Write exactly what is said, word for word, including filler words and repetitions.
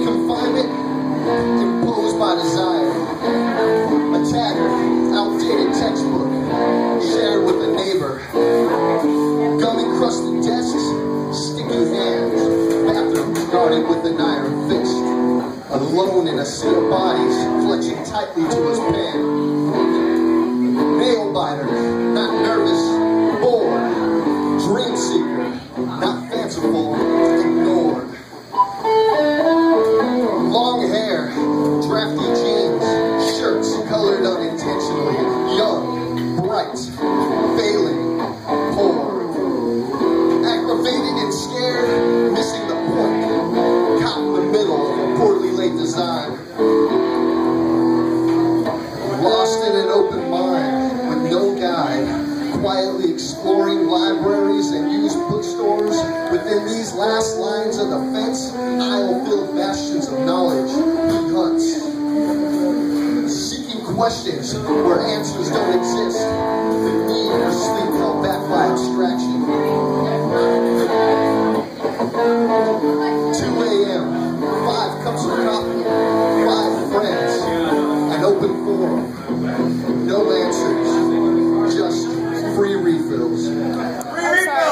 confinement imposed by desire. A tattered, outdated textbook shared with a neighbor. Gum-encrusted desks, sticky hands, bathroom guarded with an iron fist. Alone in a sea of bodies, clutching tightly to his pen. Nail biter, not nervous, bored. Dream seeker, not fanciful, ignored. Long hair, drafty jeans, shirts colored unintentionally. Young, bright, failing, poor. Aggravated and scared, missing the point. Caught in the middle of a poorly laid design. Lost in an open mind with no guide. Quietly exploring libraries and used bookstores. Within these last lines of the fence, aisle-filled bastions of knowledge he hunts. Seeking questions where answers don't exist. The need for sleep held back by abstraction. two A M, five cups of coffee, five friends, an open forum, no answers, just free refills. Free refills!